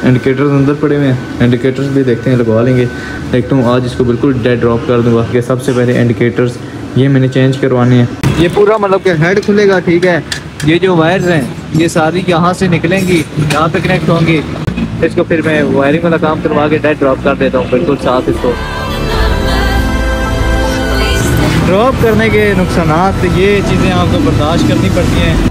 Indicators अंदर पड़े हुए हैं, इंडिकेटर्स भी देखते हैं, लगवा लेंगे। देखता हूँ आज इसको बिल्कुल डेड ड्रॉप कर दूँगा कि सबसे पहले इंडिकेटर्स ये मैंने चेंज करवाने हैं। ये पूरा मतलब कि हेड खुलेगा, ठीक है। ये जो वायर्स हैं ये सारी यहाँ से निकलेंगी, यहाँ पे कनेक्ट होंगी। इसको फिर मैं वायरिंग वाला काम करवा के डेड ड्रॉप कर देता हूँ बिल्कुल साथ। इसको ड्रॉप करने के नुकसानात, ये चीज़ें आपको बर्दाश्त करनी पड़ती हैं।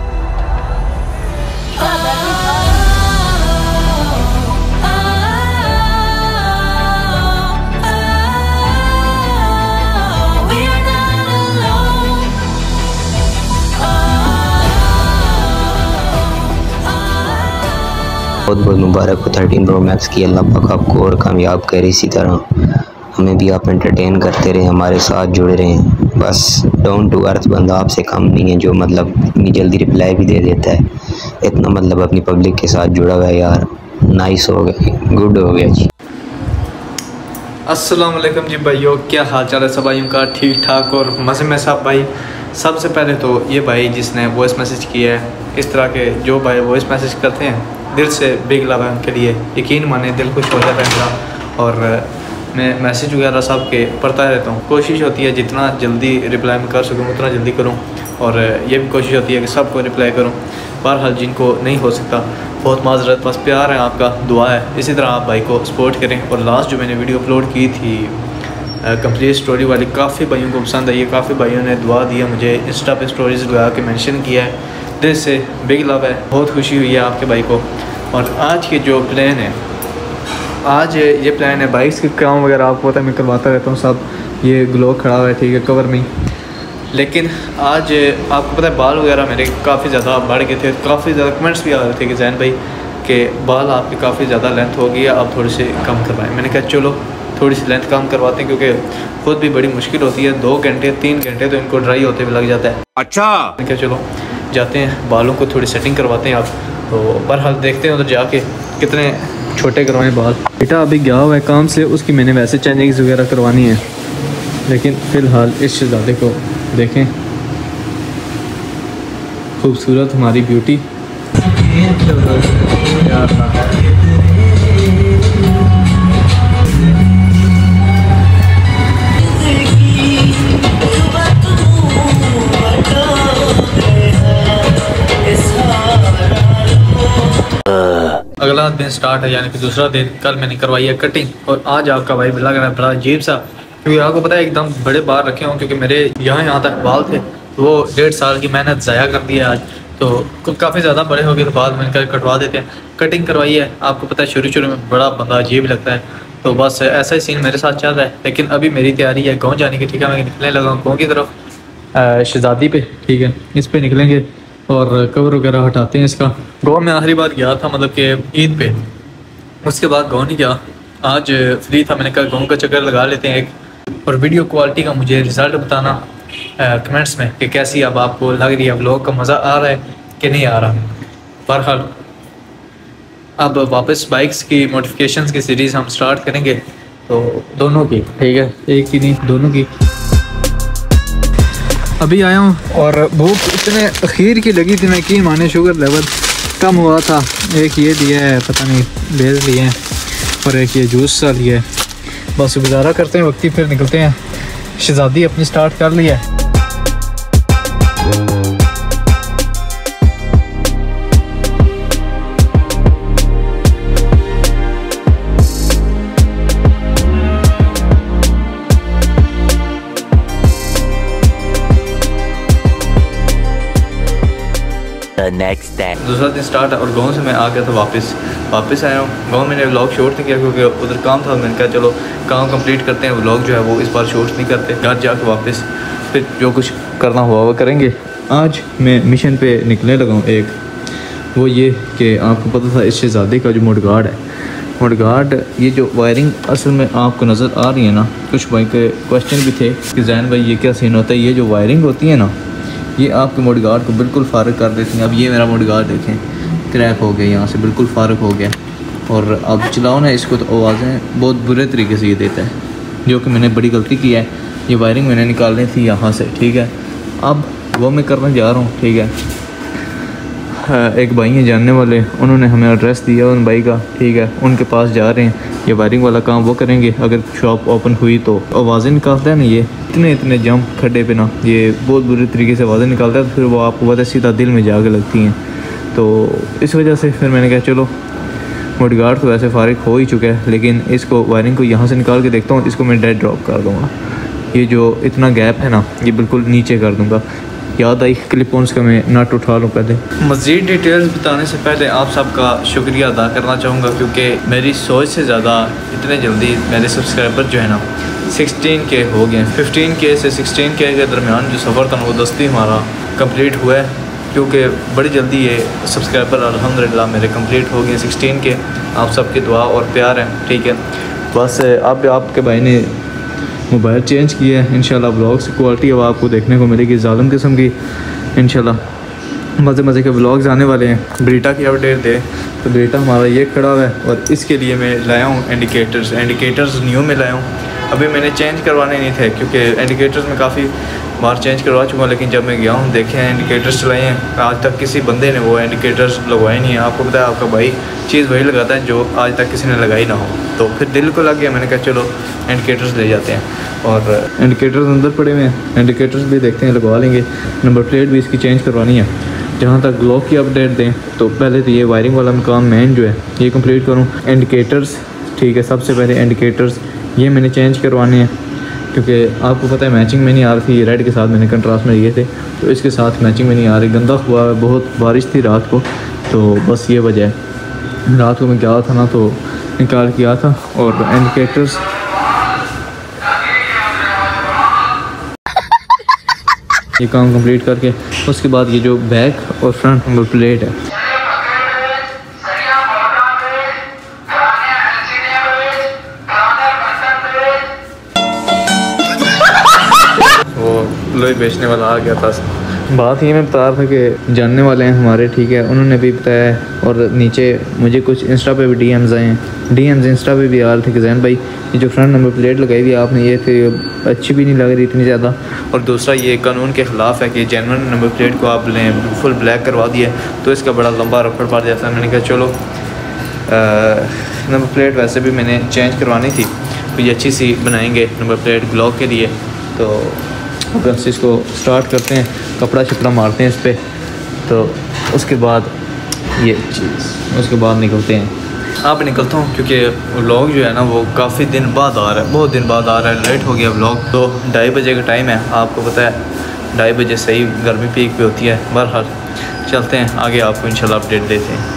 बहुत बहुत मुबारक हो 13 प्रो मैक्स की। अल्लाह पाक आपको और कामयाब करे, इसी तरह हमें भी आप एंटरटेन करते रहें, हमारे साथ जुड़े रहें। बस डाउन टू अर्थ बंदा आपसे कम नहीं है, जो मतलब इतनी जल्दी रिप्लाई भी दे देता है, इतना मतलब अपनी पब्लिक के साथ जुड़ा हुआ है यार। नाइस हो गया, गुड हो गया जी। अस्सलाम वालेकुम जी भाइयों, क्या हाल चाल है सब भाइयों का? ठीक ठाक और मज़े में सब भाई। सबसे पहले तो ये भाई जिसने वॉइस मैसेज किया है, इस तरह के जो भाई वॉइस मैसेज करते हैं, दिल से बिग लव है उनके लिए। यकीन माने दिल खुश हो जाता है इनका। और मैं मैसेज वगैरह सब के पढ़ता रहता हूँ। कोशिश होती है जितना जल्दी रिप्लाई मैं कर सकूँ उतना जल्दी करूँ, और ये भी कोशिश होती है कि सबको रिप्लाई करूँ। बहरहाल जिनको नहीं हो सकता बहुत माजरत, बस प्यार है आपका, दुआ है। इसी तरह आप भाई को सपोर्ट करें। और लास्ट जो मैंने वीडियो अपलोड की थी कंप्लीट स्टोरी वाली, काफ़ी भाइयों को पसंद आई है, काफ़ी भाइयों ने दुआ दिया मुझे, इंस्टा पे स्टोरीज लगा के मेंशन किया है। दिल से बिग लव है, बहुत खुशी हुई है आपके भाई को। और आज के जो प्लान है, आज ये प्लान है बाइक्स के काम वगैरह आपको पता है मैं करवाता रहता हूँ सब। ये ग्लो खड़ा हुआ है, ठीक है, कवर में। लेकिन आज आपको पता है बाल वगैरह मेरे काफ़ी ज़्यादा बढ़ गए थे, काफ़ी ज़्यादा कमेंट्स भी आ रहे थे कि जैन भाई के बाल आपकी काफ़ी ज़्यादा लेंथ हो गई है, आप थोड़ी सी कम करवाएं। मैंने कहा चलो थोड़ी सी लेंथ कम करवाते हैं, क्योंकि खुद भी बड़ी मुश्किल होती है। 2 घंटे 3 घंटे तो इनको ड्राई होते हुए लग जाता है। अच्छा, मैंने कहा चलो जाते हैं बालों को थोड़ी सेटिंग करवाते हैं आप। तो बहरहाल देखते हैं उधर जाके कितने छोटे करवाएं बाल। बेटा अभी गया हुआ है काम से, उसकी मैंने वैसे चेंजिंग्स वगैरह करवानी है। लेकिन फ़िलहाल इस शहज़ादे को देखें, खूबसूरत हमारी ब्यूटी। अगला दिन स्टार्ट है, यानी कि दूसरा दिन। कल मैंने करवाई है कटिंग, और आज आपका भाई लग रहा है बड़ा अजीब सा, क्योंकि आपको पता है एकदम बड़े बाल रखे हों, क्योंकि मेरे यहाँ तक बाल थे, वो 1.5 साल की मेहनत ज़ाया कर दी है आज। तो काफ़ी ज़्यादा बड़े हो गए, तो बाद में इनका कटवा देते हैं। कटिंग करवाई है, आपको पता है शुरू में बड़ा बंदा अजीब लगता है। तो बस ऐसा ही सीन मेरे साथ चल रहा है। लेकिन अभी मेरी तैयारी है गाँव जाने की, ठीक है। मैं निकलने लगा गाँव की तरफ, शहज़ादी पे, ठीक है। इस पे निकलेंगे और कवर वगैरह हटाते हैं इसका। गाँव में आखिरी बार गया था मतलब कि ईद पे, उसके बाद गाँव नहीं गया। आज फ्री था, मैंने कहा गाँव का चक्कर लगा लेते हैं एक। और वीडियो क्वालिटी का मुझे रिज़ल्ट बताना कमेंट्स में कि कैसी अब आपको लग रही है, व्लॉग का मज़ा आ रहा है कि नहीं आ रहा। बहरहाल अब वापस बाइक्स की मॉडिफिकेशंस की सीरीज़ हम स्टार्ट करेंगे, तो दोनों की, ठीक है, एक की नहीं दोनों की। अभी आया हूँ और भूख इतने अखीर की लगी थी, मैं की माने शुगर लेवल कम हुआ था। एक ये दिया है, पता नहीं बेल लिए हैं, और एक ये जूस सा लिया है। बस गुजारा करते हैं वक्ती, फिर निकलते हैं। शहज़ादी अपनी स्टार्ट कर लिया है। नेक्स्ट डे दूसरा दिन स्टार्ट है, और गाँव से मैं आ गया था वापस आया हूँ। गाँव मैंने व्लॉग शूट नहीं किया क्योंकि उधर काम था। मैंने कहा चलो काम कंप्लीट करते हैं, व्लॉग जो है वो इस बार शूट नहीं करते। घर जाके वापस फिर जो कुछ करना हुआ वो करेंगे। आज मैं मिशन पे निकलने लगा हूँ एक, वो ये कि आपको पता था इस शहज़ादे का जो मुडगार्ड है, मुडगार्ड ये जो वायरिंग असल में आपको नज़र आ रही है ना, कुछ भाई के क्वेश्चन भी थे कि जैन भाई ये क्या सीन होता है। ये जो वायरिंग होती है ना, ये आपके मुडगार्ड को बिल्कुल फारग कर देती हैं। अब ये मेरा मुडगार्ड देखें, क्रैक हो गया, यहाँ से बिल्कुल फारग हो गया। और अब चलाओ ना इसको तो आवाज़ें बहुत बुरे तरीके से ये देता है, जो कि मैंने बड़ी गलती की है। ये वायरिंग मैंने निकालनी थी यहाँ से, ठीक है। अब वो मैं करने जा रहा हूँ, ठीक है। एक भाई हैं जानने वाले, उन्होंने हमें एड्रेस दिया उन भाई का, ठीक है, उनके पास जा रहे हैं। ये वायरिंग वाला काम वो करेंगे। अगर शॉप ओपन हुई तो आवाज़ें निकालता है ना, ये इतने जंप खड्डे पे ना, ये बहुत बुरी तरीके से आवाज़ें निकालता है, तो फिर वो आपको पता है सीधा दिल में जाके लगती हैं। तो इस वजह से फिर मैंने कहा चलो मडगार्ड तो वैसे फारिग हो ही चुका है, लेकिन इसको वायरिंग को यहाँ से निकाल के देखता हूँ, इसको मैं डेड ड्रॉप कर दूँगा। ये जो इतना गैप है ना, ये बिल्कुल नीचे कर दूँगा। याद आई क्लिप-ऑन्स का मैं नट उठा लूँ पहले। मज़ीद डिटेल्स बताने से पहले आप सबका शुक्रिया अदा करना चाहूँगा, क्योंकि मेरी सोच से ज़्यादा इतने जल्दी मेरे सब्सक्राइबर जो है ना 16K हो गए। 15K से 16K के दरमियान जो सफ़र था वो दस्ती हमारा कंप्लीट हुआ है, क्योंकि बड़ी जल्दी ये सब्सक्राइबर अल्हम्दुलिल्लाह मेरे कंप्लीट हो गए 16K। आप सबकी दुआ और प्यार है, ठीक है। बस अब आपके भाई ने मोबाइल चेंज किया है। इंशाल्लाह व्लॉग्स की क्वालिटी अब आपको देखने को मिलेगी जालिम किस्म की। इंशाल्लाह मज़े के व्लॉग्स आने वाले हैं। ब्रीटा की अपडेट दे तो ब्रीटा हमारा ये खड़ा हुआ है, और इसके लिए मैं लाया हूँ इंडिकेटर्स न्यू में लाया हूँ। अभी मैंने चेंज करवाने नहीं थे, क्योंकि इंडिकेटर्स में काफ़ी बार चेंज करवा चुका हूँ, लेकिन जब मैं गया हूँ देखे हैं इंडिकेटर्स चलाए हैं, आज तक किसी बंदे ने वो इंडिकेटर्स लगवाए नहीं है। आपको पता है आपका भाई चीज़ वही लगाता है जो आज तक किसी ने लगाई ना हो, तो फिर दिल को लग गया, मैंने कहा चलो इंडिकेटर्स ले जाते हैं। और इंडिकेटर्स अंदर पड़े हुए हैं, इंडिकेटर्स भी देखते हैं, लगवा लेंगे। नंबर प्लेट भी इसकी चेंज करवानी है। जहाँ तक ब्लॉक की अपडेट दें तो पहले तो ये वायरिंग वाला काम मेन जो है ये कंप्लीट करूँ। इंडिकेटर्स, ठीक है, सबसे पहले इंडिकेटर्स ये मैंने चेंज करवाने हैं, क्योंकि आपको पता है मैचिंग में नहीं आ रही थी। रेड के साथ मैंने कंट्रास्ट में लिए थे, तो इसके साथ मैचिंग में नहीं आ रही। गंदा हुआ, बहुत बारिश थी रात को, तो बस ये वजह है। रात को मैं गया था ना, तो निकाल किया था। और इंडिकेटर्स ये काम कंप्लीट करके उसके बाद ये जो बैक और फ्रंट नंबर प्लेट है वो लोही बेचने वाला आ गया था। बात ये मैं बता रहा था कि जानने वाले हैं हमारे, ठीक है, उन्होंने भी बताया है। और नीचे मुझे कुछ इंस्टा पे भी डीएम्स आए हैं, डीएम्स इंस्टा पे भी आ रहे थे कि जैन भाई ये जो फ्रंट नंबर प्लेट लगाई हुई आपने, ये फिर अच्छी भी नहीं लग रही इतनी ज़्यादा, और दूसरा ये कानून के ख़िलाफ़ है कि जेन्युइन नंबर प्लेट को आप लें फुल ब्लैक करवा दिए तो इसका बड़ा लंबा रफड़ पड़ जाता है। मैंने कहा चलो नंबर प्लेट वैसे भी मैंने चेंज करवानी थी, तो ये अच्छी सी बनाएंगे नंबर प्लेट ब्लॉक के लिए। तो बस इसको स्टार्ट करते हैं, कपड़ा शपड़ा मारते हैं इस पर, तो उसके बाद ये चीज़ उसके बाद निकलते हैं। अब निकलता हूँ, क्योंकि व्लॉग जो है ना वो काफ़ी दिन बाद आ रहा है, बहुत दिन बाद आ रहा है, लेट हो गया व्लॉग। तो 2:30 बजे का टाइम है, आपको पता है 2:30 बजे सही गर्मी पीक पे होती है। बहरहाल चलते हैं आगे, आपको इंशाल्लाह अपडेट देते हैं।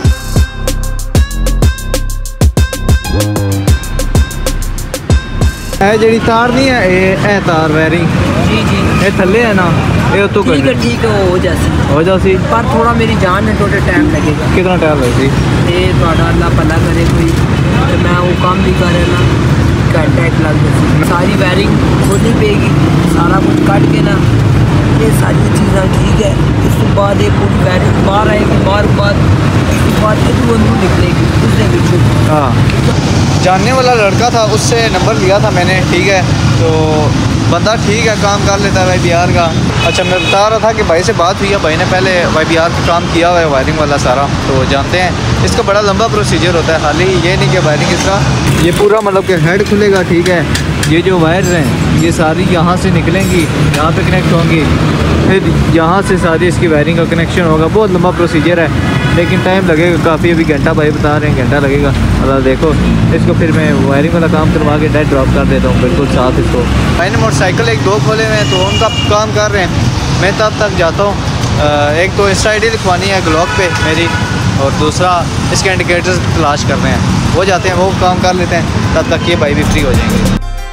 जी तार नहीं है ये तार वायरिंग जी जी ये थले है ना, ये तो ठीक है हो जासी पर थोड़ा मेरी जान में थोड़ा टाइम लगेगा। कितना टाइम लगेगी? ये थोड़ा अल्लाह भला करे कोई, तो मैं वो काम भी कर रहा ना, घंटा एक लग जाती। सारी वायरिंग खोलनी पेगी, सारा कुछ काट के ना, ये सारी चीज़ें ठीक है। उसके बाद एक पूरी वायरिंग बाहर आएगी, बार बाद ये तो अंदर निकलेगी उसने पीछे। हाँ, जानने वाला लड़का था, उससे नंबर लिया था मैंने, ठीक है, तो बंदा ठीक है, काम कर लेता है भाई बिहार का। अच्छा, मैं बता रहा था कि भाई से बात हुई है, भाई ने पहले भाई बिहार का काम किया हुआ है वायरिंग वाला सारा, तो जानते हैं इसका बड़ा लंबा प्रोसीजर होता है। खाली ये नहीं कि वायरिंग इसका ये पूरा मतलब कि हेड खुलेगा, ठीक है, ये जो वायर्स हैं ये सारी यहाँ से निकलेंगी, यहाँ पे कनेक्ट होंगी, फिर यहाँ से सारी इसकी वायरिंग का कनेक्शन होगा। बहुत लंबा प्रोसीजर है, लेकिन टाइम लगेगा काफ़ी। अभी घंटा भाई बता रहे हैं घंटा लगेगा। अल्लाह देखो, इसको फिर मैं वायरिंग वाला काम करवा के डेड ड्रॉप कर देता हूँ बिल्कुल साथ इसको। भाई ने मोटरसाइकिल 1-2 खोले हुए हैं, तो उनका काम कर रहे हैं, मैं तब तक जाता हूँ। एक तो इंस्टा ID लिखवानी है ब्लॉग पे मेरी, और दूसरा इसके इंडिकेटर्स तलाश कर रहे हैं, वो जाते हैं वो काम कर लेते हैं, तब तक ये भाई भी फ्री हो जाएंगे।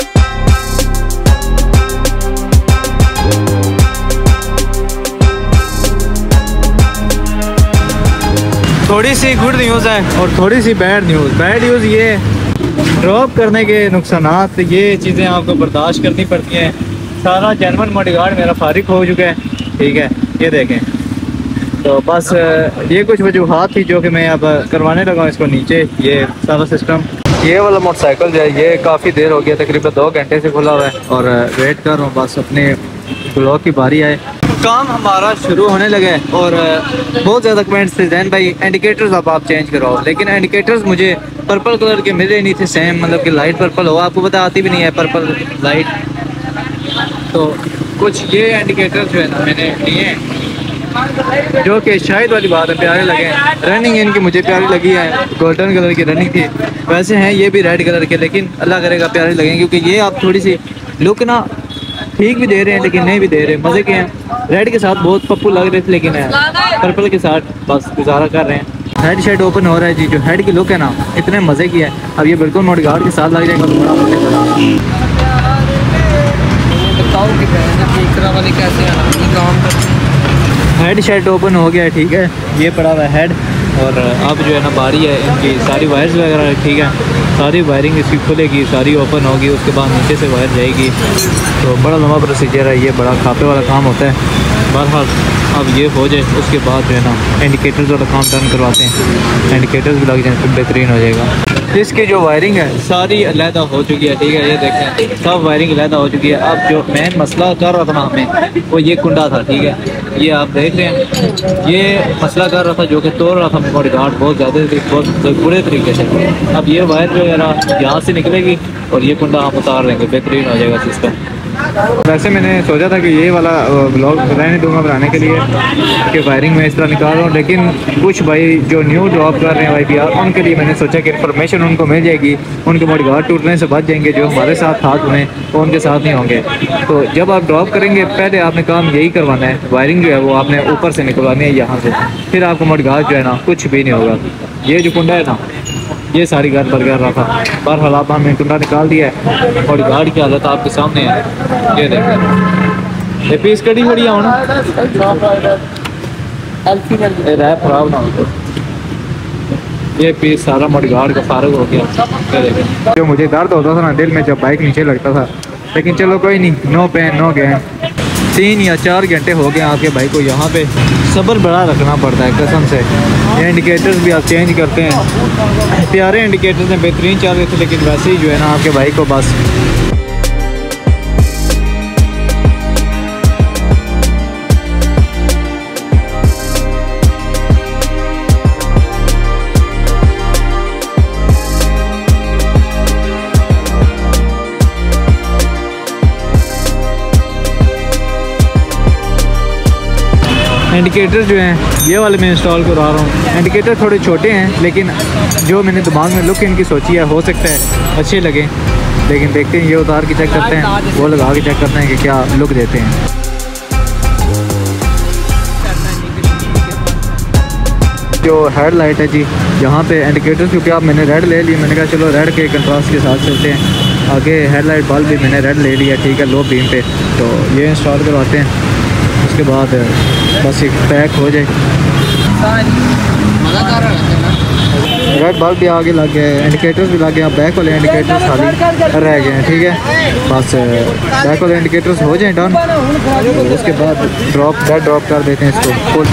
थोड़ी सी गुड न्यूज़ है और थोड़ी सी बैड न्यूज़। बैड न्यूज़ ये ड्रॉप करने के नुकसानात, ये चीज़ें आपको बर्दाश्त करनी पड़ती हैं। सारा जेन्युइन मडगार्ड मेरा फारिग हो चुका है, ठीक है, ये देखें। तो बस ये कुछ वजूहात थी जो कि मैं अब करवाने लगा हूँ इसको नीचे, ये सारा सिस्टम। ये वाला मोटरसाइकिल जो है ये काफ़ी देर हो गया, तकरीबन 2 घंटे से खुला हुआ है, और वेट कर रहा हूँ बस अपने ब्लॉक की बारी आए। काम हमारा शुरू होने लगे और बहुत ज़्यादा कमेंट्स थे जैन भाई इंडिकेटर्स अब आप चेंज करवाओ, लेकिन इंडिकेटर्स मुझे पर्पल कलर के मिले नहीं थे सेम, मतलब कि लाइट पर्पल हो, आपको पता आती भी नहीं है पर्पल लाइट। तो कुछ ये इंडिकेटर जो है ना मैंने लिए हैं जो कि शायद वाली बात है प्यारे लगे। रनिंग इनकी मुझे प्यारी लगी है, गोल्डन कलर की रनिंग थी। वैसे हैं ये भी रेड कलर के, लेकिन अल्लाह करेगा प्यारे लगेंगे क्योंकि ये आप थोड़ी सी लुक ना ठीक भी दे रहे हैं लेकिन नहीं भी दे रहे, मज़े के हैं। रेड के साथ बहुत पप्पू लग रहे थे लेकिन पर्पल के साथ बस गुजारा कर रहे हैं। हेड शेड ओपन हो रहा है जी, जो हेड की लुक है ना इतने मज़े की है। अब ये बिल्कुल मडगार्ड के साथ लग जाएगा तो बड़ा मज़े का। बताओ कि वाले कैसे काम करते हैं। हेड शेड ओपन हो गया है, ठीक है, ये पड़ा हुआ है हेड। और अब जो है ना बारी है इनकी सारी वायर्स वगैरह, ठीक है, सारी वायरिंग इसकी खुलेगी, सारी ओपन होगी, उसके बाद नीचे से वायर जाएगी। तो बड़ा लंबा प्रोसीजर है, ये बड़ा खापे वाला काम होता है। बहरहाल अब ये हो जाए उसके बाद जो है ना इंडिकेटर्स वाला काम टर्न करवाते हैं, इंडिकेटर्स भी लग जाए तो बेहतरीन हो जाएगा। इसकी जो वायरिंग है सारी अलहदा हो चुकी है, ठीक है, ये देखें सब वायरिंग अलहदा हो चुकी है। अब जो मेन मसला कर रहा था ना हमें वो ये कुंडा था, ठीक है, ये आप देख रहे हैं, ये मसला कर रहा था जो कि तोड़ रहा था मडगार्ड बहुत ज़्यादा, बहुत बुरे तरीके से। अब ये वायर वगैरह यहाँ से निकलेगी और ये कुंडा हम उतार लेंगे, बेहतरीन हो जाएगा सिस्टम। वैसे मैंने सोचा था कि ये वाला ब्लॉग रहने दूंगा बनाने के लिए कि वायरिंग में इस तरह निकाल रहा हूँ, लेकिन कुछ भाई जो न्यू ड्रॉप कर रहे हैं भाई यार, उनके लिए मैंने सोचा कि इन्फॉर्मेशन उनको मिल जाएगी, उनके मडगार्ड टूटने से बच जाएंगे। जो हमारे साथ हाथ हुए वो उनके साथ नहीं होंगे। तो जब आप ड्रॉप करेंगे पहले आपने काम यही करवाना है, वायरिंग जो है वो आपने ऊपर से निकलवानी है यहाँ से, फिर आपको मडगार्ड जो है ना कुछ भी नहीं होगा। ये जो कुंडा है ना ये सारी घर पर कर रहा था, बहरहाल आप हमने कुंडा निकाल दिया है और गार्ड की हालत आपके सामने है, ये देखें। ये पीस कड़ी बड़ी है ना रैप खराब ना हो, ये पीस सारा मडगार्ड का फारग हो गया। जो मुझे दर्द होता था ना दिल में जब बाइक नीचे लगता था, लेकिन चलो कोई नहीं, नो पेन नो गेन। 3 या 4 घंटे हो गए आपके भाई को यहाँ पे, सब्र बड़ा रखना पड़ता है कसम से। ये इंडिकेटर्स भी आप चेंज करते हैं, प्यारे इंडिकेटर्स हैं, बेहतरीन चल रहे थे, लेकिन वैसे ही जो है ना आपके भाई को बस इंडिकेटर जो हैं ये वाले मैं इंस्टॉल करवा रहा हूँ। इंडिकेटर थोड़े छोटे हैं लेकिन जो मैंने दिमाग में लुक इनकी सोची है हो सकता है अच्छे लगे, लेकिन देखते हैं, ये उतार के चेक करते हैं, वो लगा के चेक करते हैं कि क्या लुक देते हैं। जो हेड लाइट है जी यहाँ पे इंडिकेटर, क्योंकि आप मैंने रेड ले ली, मैंने कहा चलो रेड के कंट्रास्ट के साथ चलते हैं। आगे हेड लाइट बल्ब भी मैंने रेड ले लिया, ठीक है, लो बीम पे, तो ये इंस्टॉल करवाते हैं। उसके बाद बस एक पैक हो जाए। रेड बल्ब भी आगे लग गए, इंडिकेटर्स भी लग गए, बैक वाले इंडिकेटर्स खाली रह गए हैं, ठीक है, बस बैक वाले इंडिकेटर्स हो जाएं डन। तो उसके बाद डेड ड्रॉप कर देते हैं इसको।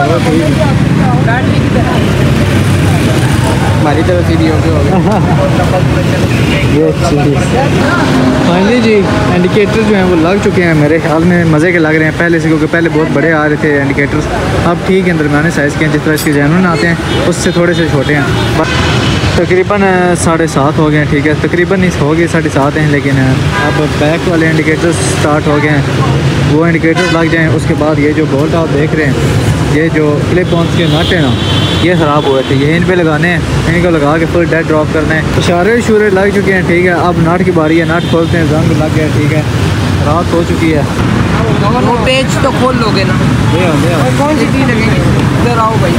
हमारी तरफ से भी हो गया ये फाइनली जी इंडिकेटर्स जो हैं वो लग चुके हैं, मेरे ख्याल में मज़े के लग रहे हैं पहले से, क्योंकि पहले बहुत बड़े आ रहे थे इंडिकेटर्स, अब ठीक है दरमियाने साइज़ के हैं, जिस तरह इसके जैनुइन आते हैं उससे थोड़े से छोटे हैं। तकरीबन 7:30 हो गए हैं, ठीक है, तकरीबन इस हो गए 7:30 हैं, लेकिन अब बैक वाले इंडिकेटर्स स्टार्ट हो गए हैं, वो इंडिकेटर्स लग जाएँ। उसके बाद ये जो बोल्ट आप देख रहे हैं, ये जो क्लिप ऑन के नट है ना ये ख़राब हुए थे, ये इन पे लगाने हैं, इनको लगा के फुल डेड ड्रॉप करना है। इशारे इशूरे लग चुके हैं, ठीक है, अब नट की बारी है, नट खोलते हैं, जंग लग गया, ठीक है, रात हो चुकी है। वो पेज तो खोल लोगे ना, ले कौन सी चीज़ लगेगी, इधर आओ भाई,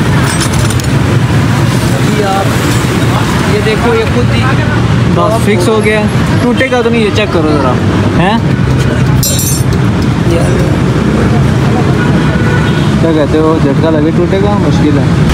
अभी आप ये देखो, ये खुद ही बस फिक्स हो गया, टूटेगा तो नहीं, ये चेक करो ज़रा, हैं क्या कहते हो, झटका लगे टूटेगा, मुश्किल है।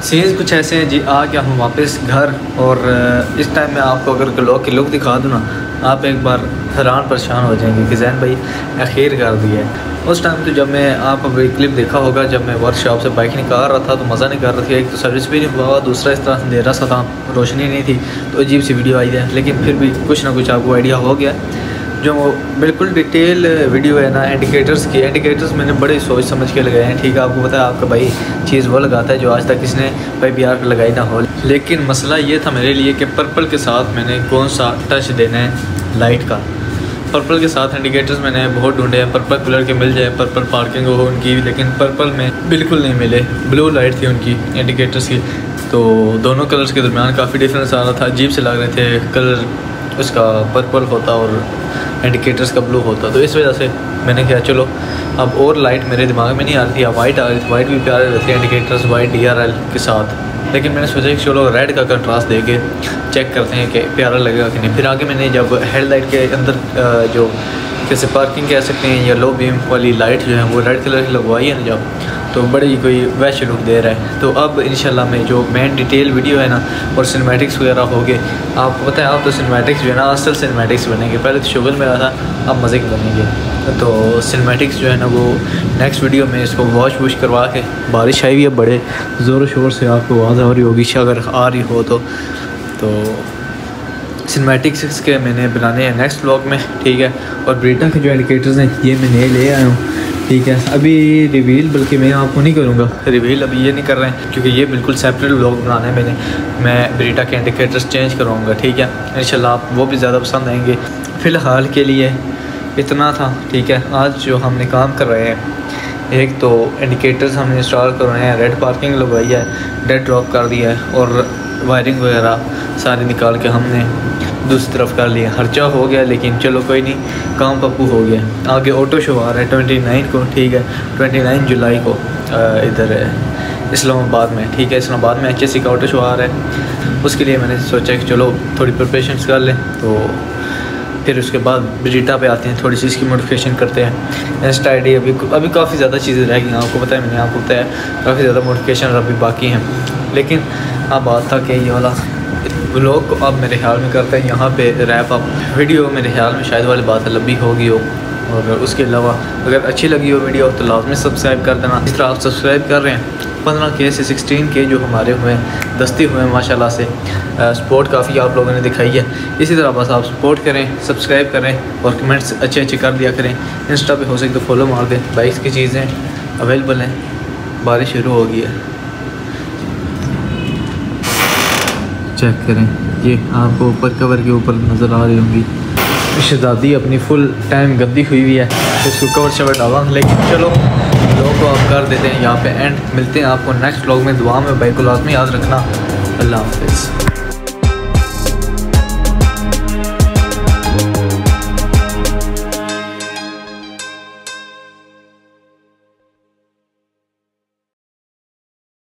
सीन्स कुछ ऐसे हैं जी। आ गया हूँ वापस घर, और इस टाइम में आपको अगर ब्लॉग की लुक दिखा दूँ ना, आप एक बार हैरान परेशान हो जाएंगे कि जैन भाई आखिर कर दिया है। उस टाइम तो जब मैं आप अभी क्लिप देखा होगा, जब मैं वर्कशॉप से बाइक निकाल रहा था तो मज़ा नहीं कर रहा था। एक तो सर्विस भी नहीं हुआ, दूसरा इस तरह से अंधेरा सा था, रोशनी नहीं थी, तो अजीब सी वीडियो आई है। लेकिन फिर भी कुछ ना कुछ आपको आइडिया हो गया। जो बिल्कुल डिटेल वीडियो है ना इंडिकेटर्स की, इंडिकेटर्स मैंने बड़े सोच समझ के लगाए हैं। ठीक है, आपको पता है आपका भाई चीज़ वो लगाता है जो आज तक किसने भाई बिहार पर लगाई ना हो। लेकिन मसला ये था मेरे लिए कि पर्पल के साथ मैंने कौन सा टच देना है लाइट का। पर्पल के साथ इंडिकेटर्स मैंने बहुत ढूंढे हैं, पर्पल कलर के मिल जाए, पर्पल पार्किंग हो उनकी, लेकिन पर्पल में बिल्कुल नहीं मिले। ब्लू लाइट थी उनकी इंडिकेटर्स की, तो दोनों कलर्स के दरमियान काफ़ी डिफरेंस आ रहा था, अजीब से लग रहे थे। कलर उसका पर्पल होता और इंडिकेटर्स का ब्लू होता, तो इस वजह से मैंने कहा चलो अब और लाइट मेरे दिमाग में नहीं आ रही थी। अब वाइट आ रही थी, वाइट भी प्यारे रहती है इंडिकेटर्स वाइट DRL के साथ। लेकिन मैंने सोचा कि चलो रेड का कंट्रास्ट दे के चेक करते हैं कि प्यारा लगेगा कि नहीं। फिर आगे मैंने जब हेडलाइट के अंदर जो जैसे पार्किंग कह सकते हैं या लो बीम वाली लाइट जो है वो रेड कलर की लगवाई है ना जब, तो बड़ी कोई वैश लुक दे रहा है। तो अब इंशाल्लाह में जो मेन डिटेल वीडियो है ना और सिनेमैटिक्स वगैरह हो गए, आपको पता है आप तो सिनेमैटिक्स जो है ना असल सिनेमैटिक्स बनेंगे। पहले तो शुगल में रहा था, अब मज़े के बनेंगे। तो सिनेमैटिक्स जो है ना वो नेक्स्ट वीडियो में इसको वॉश वूश करवा के, बारिश आई हुई है बड़े ज़ोर शोर से, आपको आवाज़ आ रही होगी अगर आ रही हो तो सिनेमैटिक्स के मैंने बनाने हैं नेक्स्ट व्लॉग में, ठीक है। और ब्रीटा के जो इंडिकेटर्स हैं ये मैं ले आया हूँ, ठीक है। अभी रिवील बल्कि मैं आपको नहीं करूँगा रिवील, अभी ये नहीं कर रहे हैं क्योंकि ये बिल्कुल सेपरेट व्लॉग बनाना है मैंने। मैं ब्रीटा के इंडिकेटर्स चेंज करवाऊँगा, ठीक है। इंशाल्लाह आप वो भी ज़्यादा पसंद आएंगे। फ़िलहाल के लिए इतना था, ठीक है। आज जो हमने काम कर रहे हैं, एक तो इंडिकेटर्स हमने इंस्टॉल करवाए हैं, रेड पार्किंग लगवाई है, डेड ड्रॉप कर दिया है, और वायरिंग वगैरह सारी निकाल के हमने दूसरी तरफ कर लिया। खर्चा हो गया लेकिन चलो कोई नहीं, काम पप्पू हो गया। आगे ऑटो शो आ रहा है 29 को, ठीक है, 29 जुलाई को इधर इस्लामाबाद में, ठीक है। इस्लामाबाद में HSC का ऑटो शो आ रहा है, उसके लिए मैंने सोचा कि चलो थोड़ी प्रिपरेशंस कर लें। तो फिर उसके बाद ब्रीटा पे आते हैं, थोड़ी सी इसकी मॉडिफिकेशन करते हैं। इंस्टा ID अभी काफ़ी ज़्यादा चीज़ें रह गई, आपको पता है, मैंने आपको बताया काफ़ी ज़्यादा मॉडिफिकेशन अभी बाकी हैं। लेकिन अब बात था कि ये वाला व्लॉग को अब मेरे ख्याल में करते हैं यहाँ पे रैप अप। वीडियो मेरे ख्याल में शायद वाली बात है लंबी होगी हो, और उसके अलावा अगर अच्छी लगी हो वीडियो तो लाजमी सब्सक्राइब कर देना। इस तरह आप सब्सक्राइब कर रहे हैं 15K से 16K जो हमारे हुए हैं, दस्ती हुए हैं माशाल्लाह से। सपोर्ट काफ़ी आप लोगों ने दिखाई है। इसी तरह बस आप सपोर्ट करें, सब्सक्राइब करें और कमेंट्स अच्छे कर दिया करें। इंस्टा पे हो सके तो फॉलो मार दें। बाइक्स की चीज़ें अवेलेबल हैं, बारिश शुरू हो गई है, चेक करें। ये आपको ऊपर कवर के ऊपर नज़र आ रही होंगी। शहजादी अपनी फुल टाइम गंदी हुई हुई है, इसको कवर शवर डाला, लेकिन चलो व्लॉग को आप कर देते हैं यहाँ पे एंड। मिलते हैं आपको नेक्स्ट व्लॉग में। दुआ में भाई को लाजमी याद रखना। अल्लाह हाफिज़।